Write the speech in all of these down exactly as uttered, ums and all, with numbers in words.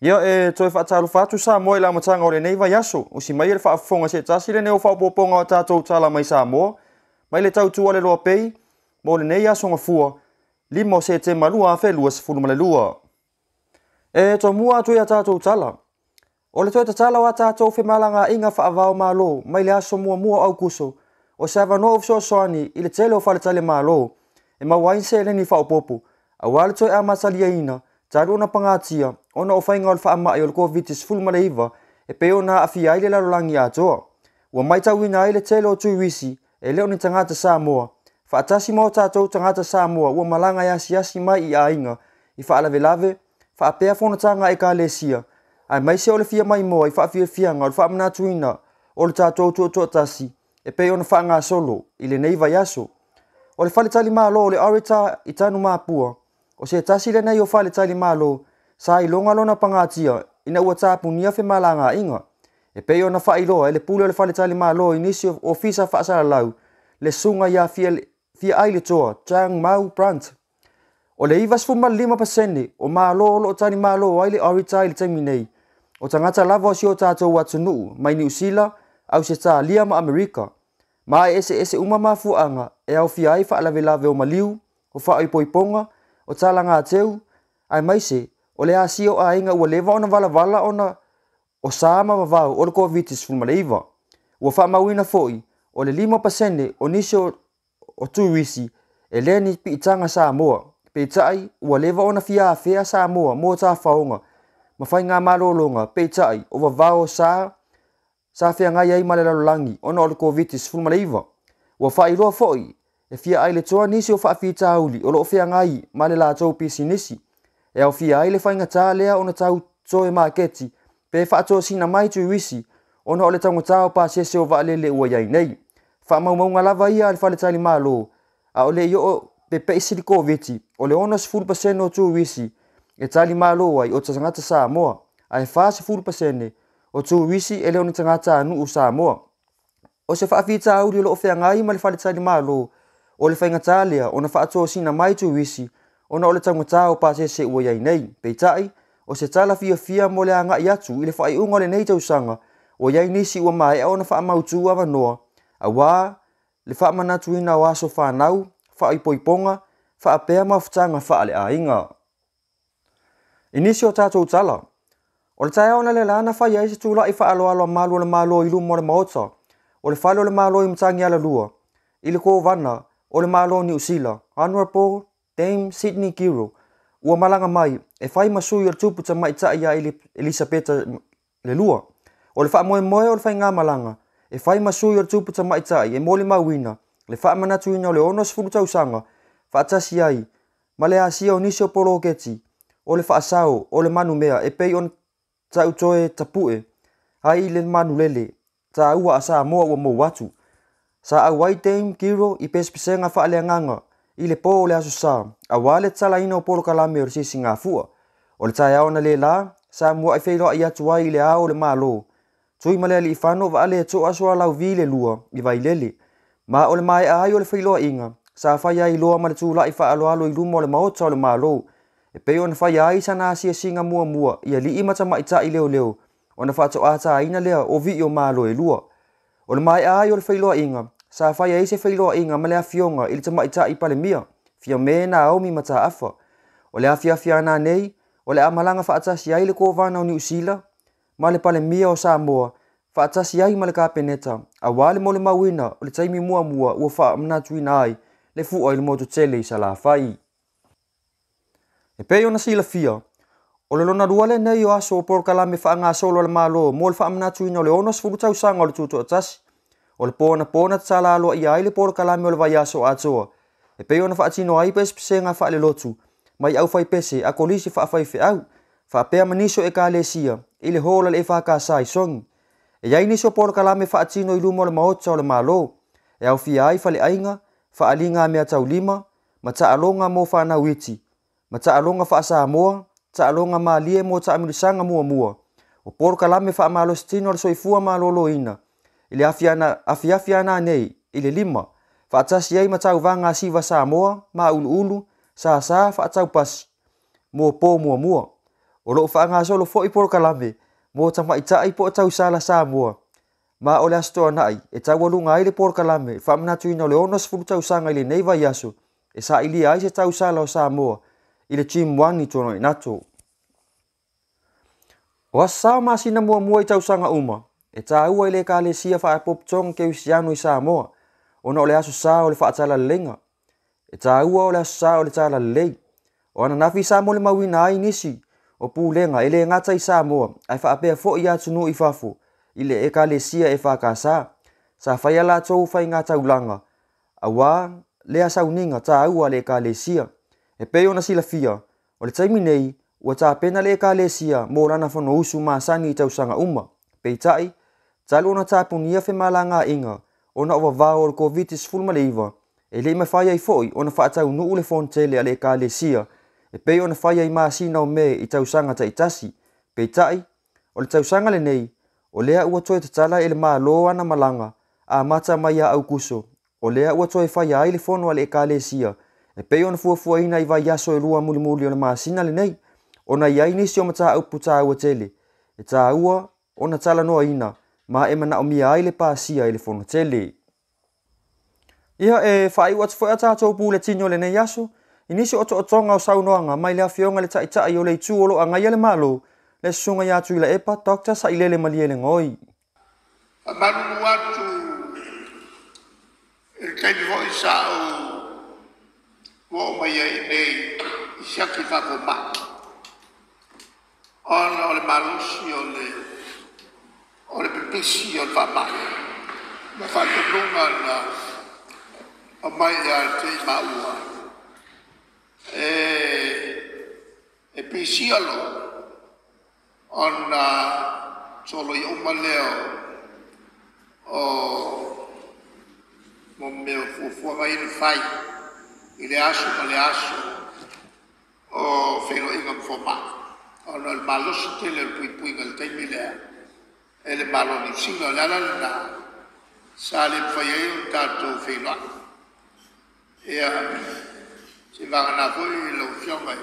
Ia e toi whaataru whatu Samoa i la matanga o le nei vai aso. O si mai e le whaafonga se tasi le neo whaapoponga o tātou Tala mai Samoa. Mai le tautua le Loabay, mo le nei aso Gafua. Lima o se te malua a whelua se fulu male lua. E to mua atu ia tātou Tala. O le toi ta Tala wa tātou whemalanga inga whaavao malo, mai le aso mua mua au kuso. O se avano of so soani i le tele o whaletale malo. E mawain se le ni whaapopo. A wale toi a masalia ina. Taru na pangatia, ona o whainga o le whaamai o le COVID fulmale iwa, e peo na awhia ile larolangi atoa. Ua mai tau ina ile tele o tuiwisi, e leo ni tangata Samoa. Whaatasi mao tātou tangata Samoa, ua malanga yasi yasi mai i ainga, i whaalave lave, whaapea whonatanga e ka lesia. Ai mai se o le fia mai moa, i whaafia fianga, o le whaamanatu ina, o le tātou tua tua tasi, e peo na whaanga solo, i le neiva yaso. O le whaletali maa lo, o le areta i tanu maa pua, o se tasi le nei o whale tali malo, sa i longa lona pangatia, ina ua tāpu nia whi malanga inga. E peo na wha iloa, e le pule o le whale tali malo, inisi o fisa whaasara lau, le sunga ia fia, fia aile toa, Chang Mau Brant. O le iwas fuma lima pasene, o malo o lo tani malo, aile arita ili taimi nei. O tangata lava o si o tātou watunu, mai New Zealand, au se tā lia ma Amerika. Mai ese ese uma mafuanga, e au fia ai wha lave lave o maliu, o wha ipoiponga, o tala ngā teu, ai mai se, o le asio a inga ua lewa ona vala vala ona o sāma wavau o le COVID fulmale iwa. Ua wha mawina foi, o le lima pasene o nisi o, o tuiwisi, e le ni pi itanga Samoa. Pe tai, ua lewa ona fia a fea Samoa, mō tā whaonga. Ma whai ngā malolonga, pe tai, o wavau o sā, sā fea ngai ai male larolangi, ona o le COVID fulmale iwa. Ua wha iroa foi, e fia ai le toa nisi o whaafi tauli, o lo fia ngai, ma le la tau pisi nisi. E au fia ai le whainga tā lea o na tau toe maketi, pe whaato sina mai tui wisi, o na o le tango tau pa sese o vaa lele ua iai nei. Wha mau maunga lava ia al whale tali malo, a o le i o pe pe isiri koviti, o le onas full pasene o tui wisi, e tali malo ai o tangata Samoa, a e whaase full pasene, o tui wisi e leo ni tangata anu u Samoa. O se whaafi tauli o lo fia ngai ma le whale tali malo, o le whainga tālea, o na whaato sina mai tu wisi, o na o le tangata o pa se se ua iai nei. Peitai, o se tala fia fia mo le anga i atu, i le whai unga le nei tausanga, o iai nisi ua mai o na wha mautu awa noa, a wā, le wha manatu ina o aso whanau, wha ipoiponga, wha apea mawhtanga wha le a inga. Inisi o tātou Tala. O le tae ona le lana whai ai se tūla i wha alo alo malo le malo i lumo le maota, o le whalo le malo i mtangi ala lua, i le kō vana, o le malo New Zealand, Honorable Dame Sydney Giro, ua malanga mai, e whai masui o le tuputa mai tai a Elisabeta le lua. O le wha moe moe o le whai ngā malanga, e whai masui o le tuputa mai tai, e moli mawina, le wha manatuina o le onos furutausanga, wha atasi ai, ma le asia o nisi o polo geti, o le wha asao, o le manu mea, e pei on tau toe tapue, hai le manu lele, ta ua asa moa ua mo watu. Sa au wai Dame Giro i pespesenga wha alea nganga, i le po o le aso sa, a wale tala ina o polo kalame o le sisi ngā fua. O le tai aona le la, sa mua i whairoa i atu ai i le ao le malo. Tui malea li i whano wa ale to aso alau vi le lua, i vai lele. Ma o le mai ai o le whairoa inga, sa whai ai loa ma le tūla i wha alo alo i lumo o le maota o le malo. E peo na whai ai sa nā sia singa mua mua, i a li i mata maita i leo leo, o na whato ata ina lea o vi o malo e lua. O le mai ai o le whairoa inga, sa whai ai se whairoa inga ma lea fionga i le tamaita i pale mia, fia me na aomi mata afa. O le afia fia na nei, o le amalanga whaatasi ai le kōwana o New Zealand, ma le pale mia o Samoa, whaatasi ai ma le kāpeneta, a wale mo le mawina o le taimi mua mua ua wha mnatuina ai, le fua i le moto tele i sa la whai. E peo na sila fia, o le lona ruale nei o aso o por kalame wha ngā solo le malo, mo le wha mnatuina o le onos furutau sanga o le tutu atasi. O le pōna pōna tala aloa i ai le por kalame o le vai aso atoa. E peo na whaatino ai pes pisenga wha le lotu, mai au whai pese a kolisi wha whai whi au, wha pēa maniso e ka lesia, i le hola le e wha ka sai songi. E iai niso por kalame whaatino i lumo le maota o le malo, e au fia ai whale ainga, wha alinga mea tau lima, ma ta alonga mo wha witi, ma ta alonga wha Samoa, ta alonga ma lie mo ta amirisanga mua mua. O por kalame wha malo stino le soifua malolo ina, i le afiana, afiafiana nei, i le lima, whaatasi ai matau vanga siva Samoa, ma ulu ulu, sa sa whaatau pasi, mo po mua mua. O lo whaangasolo fo i Porokalame, mo tama i tai po tau sala Samoa. Ma o le asto anai, e tau alunga ai le Porokalame, whaamnatu ina o le onas fulu tau sanga i le neiva yaso, e sa ili ai se tau sala o Samoa, i le team one i tono i nato. O asa masina mua mua i tau sanga uma, e ta ua i le ka le sia wha pop tong ke usiano i Samoa, ona o le aso sa o le whaatala lenga, e ta ua o le aso sa o le tala lei, o ana nafi Samoa le mawina ai nisi, o pūlenga e le ngata i Samoa, ai whaapea fo i atunu i fafu, i le e ka le sia e whakasa, sa whaia la tau whai ngā taulanga, a wā le asa uninga ta ua le ka le sia, e peo na sila fia, o le taimi nei, ua ta pena le ka le sia, mō rana whano usu maasani i tausanga uma, pei tai, talu ona tapunia fe malanga inga, ona ova vao o le kovitis fulma le iwa, e le ima whaia i foi, ona whaatau nuu le fontele a le ka le sia, e pei ona whaia i maasina o me i tausanga ta itasi, pei tai, o le tausanga le nei, o lea ua toe tatala e le maa loa ana malanga, a mata mai a au kuso, o lea ua toe whaia ai le fono a le ka le sia, e pei ona fuafua ina i vai yaso e lua muli muli o le maasina le nei, ona iai nisi o mata au puta ua tele, e ta ua ona tala noa ina, ma e mana o mia ai le pāsia i le fono tele. Ia e whai wats fwea tātou pū le tinyo le nei yaso, inisi o to o tonga o saunoanga mai le awhionga le taitai o le itu olo a ngai le malo, le sunga ya tu ila epa, Doctor sa ilele maliele ngoi. Manu watu, il kaini hoi sa o o mai ai nei, i siaki whako maki. Ona o le malusi o le, o le pipisi o le whamaki. Ma whakanunga na, o mai a te maua. E, e pisi alo, ona solo i uma leo o mo meo fuafuanga i le fai i le aso ma le aso o whelo inga mwhoma ona le malosi tele le pui pui ngal teimi lea e le malo ni singa le ala le na sa le mwhai e un tato whelo ea si vanga na fui i lau fionga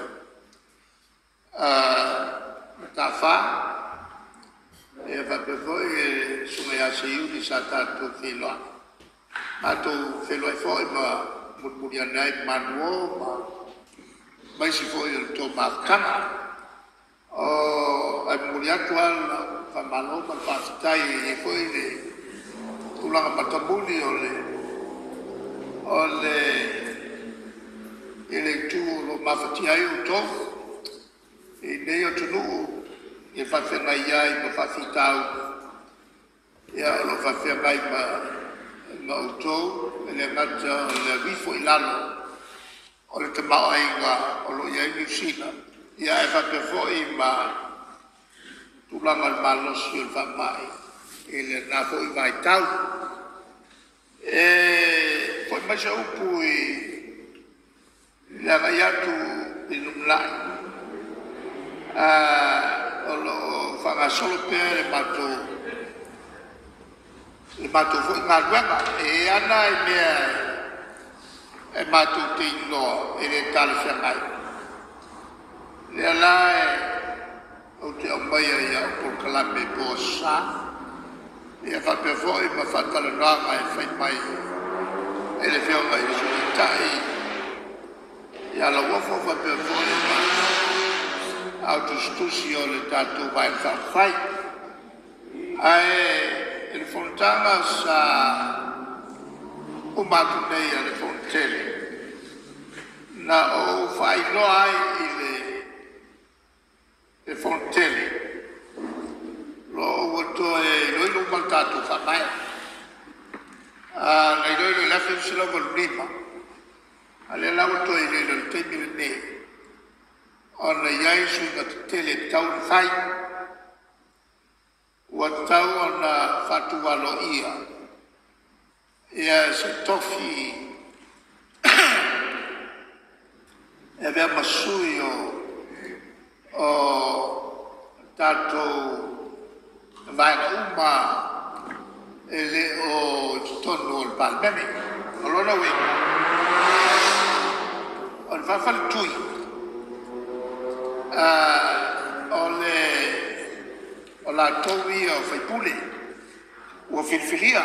ta fa e va per voi sono ya se io di satato filo ma tu filo e foi ma murmurianai manuo ma mai si foi il to ma cana o ai muriato al fa malo ma fa stai e foi le tu la patabuli o le o le ele tu lo ma fatia io to e nei o tunu e fa fena ia e fa fitau e lo fa fena mai ma ma auto e le mata le vifo ilalo o le te mau ainga o lo ia i Sina ia e fa pe foi ma tulanga al malo si il fa mai e le na foi mai tau e foi mai sa upu e le avaiatu in un lai Uh, o lo whanga solo pēr e mato e mato fwoi ngā ruenga e ana e mea e mato te ino e le tala whangai le ala e o te au mai e au Porokalame po sa e a whape fwoi ma whatala ranga e whai mai e le whionga i suni tai e ala wafo whape fwoi ma autostusi o le tātou vai whawhai. Ai, il fontana sa o matu nei a le fontele. Na o whai loa ai i le, le fontele. Lo o wato e loilo mal tātou whamai. Ngai loilo i lafi sila wal rima. Ale la wato e loilo le teimi le nei. Ona iai suinga te tele tau ni whai, ua tau ona whatuwalo ia. Ia se tofi e vea masui o, o tātou vaina uma e le o tonu o le palmemi. Olona wei. On va fare tui. Uh, o la towi o fai pule o filfilia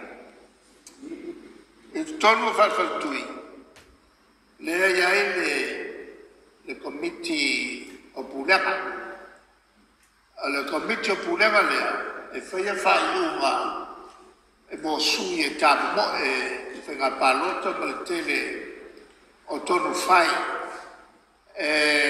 e tonu fa fa tui le ya le le committee o pulega le committee o pulega le e fai fa uma e mo sui e tabu mo e fai nga palota ma le tele o tonu fai e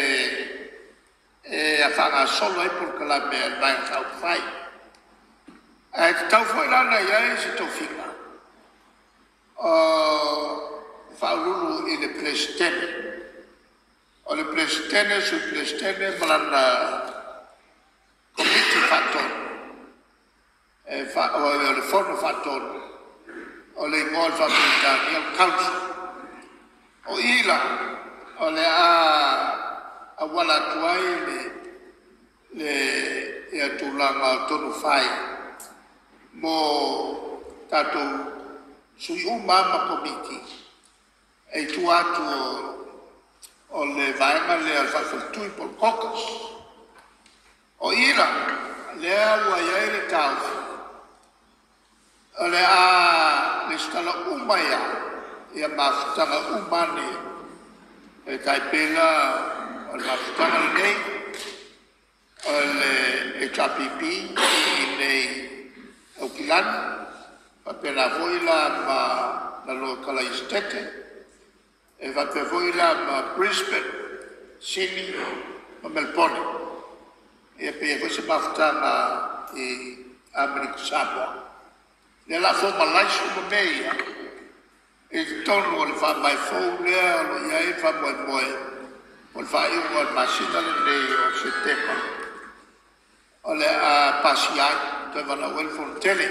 e a fanga solo e por la me vai tau fai e tau foi lá na ia se tau fica o fa lulu e le presidente o le presidente su presidente malanda committee fattor e fa o le forno fattor o le mol fa militare il council o ila o le a a wala tuai le le e atulanga tonu fai mo tato sui umama komiti e tu atu o le vaenga le alfafutui por cocos o ira le awa iaere tau o le a le skala umaya e a mafutanga umane e taipela o la futanga nei o le e chapipi i nei o kilan va per la voila ma la locala istete e va per voila ma Brisbane Sydney o Melbourne e per voi se baftanga e America Samoa nella forma laissu meia e torno le fa mai foule lo ia fa moi moi o fa io o masina le nei o settembre o le a pasiai te va la wel for tele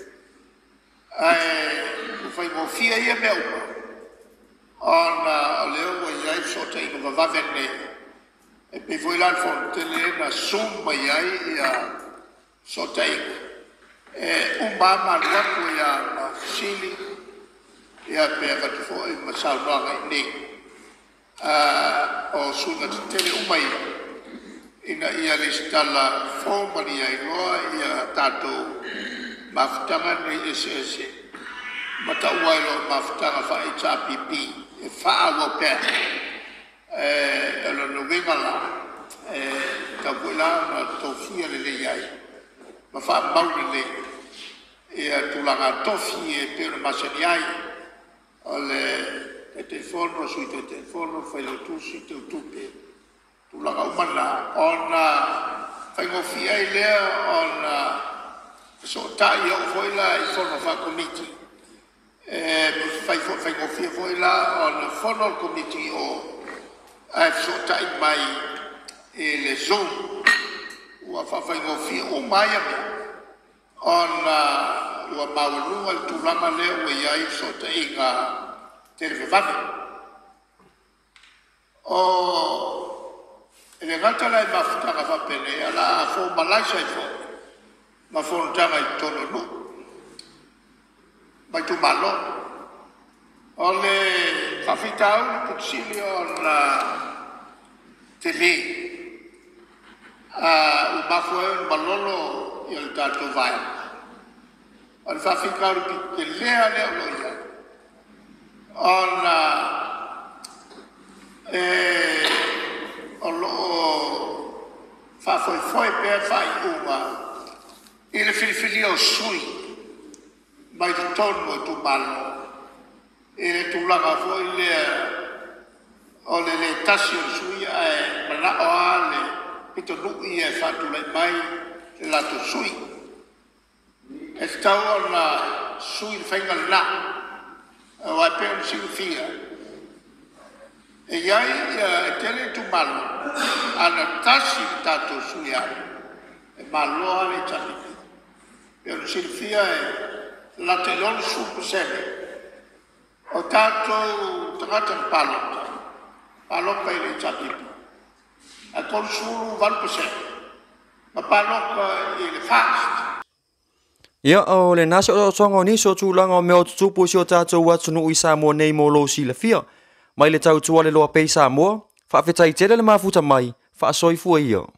e o fai mo fia ia meu on le o ia so te no va venne e pe voi la for tele na summa ia ia so te e un bama la ko ia sili ia pe va tu fo ma salva nei Uh, o sunga tele umai ina ia listala formali ai loa ia tato maftanga nei S S mata uailo maftanga fa H R P P e fa awo pe e lo novenga la e tabuela na tofia le le ai ma fa maule le e tulanga tofi e per masaniai ole e te forno sui te te forno fai lo tu si te tupe tu la umana ona fai go fia ile ona so tai o foi la il forno fa committee e fai fai go fia foi la on forno committee o ai so tai mai e le zone o fa fai go fia o mai ona o maulu al tu la male o ia so tai ga Terve vade. O e gata la ma futanga fa pene ala fo malaisa fo. Ma fo tanga i tono no. Ma tu malo. Ole fa fitau consiglio la tele. Ah, u ma fo un balolo il dato vai. Al fa ficare che le ale lo ona e lo fa foi foi per fai uma il filfilio sui mai di torno tu ballo e tu la foi le o le le tassi sui e ma o ale pito du e fa tu le mai la tu sui e sta ona sui fenga là o a pe si fia e ai e tele tu malo ana tasi tato suia e malo ale tabi per si fia e la telon su sebe o tato trata palo palo pe le tabi a consulu val pese ma palo il fast ia o le nasi o songo ni so tulanga o meo tupu si o tātou watunu i Samoa nei mo lo si le fia. Mai le tau tua le loa pei Samoa, wha fetai tere le mafuta mai, wha soifua ia.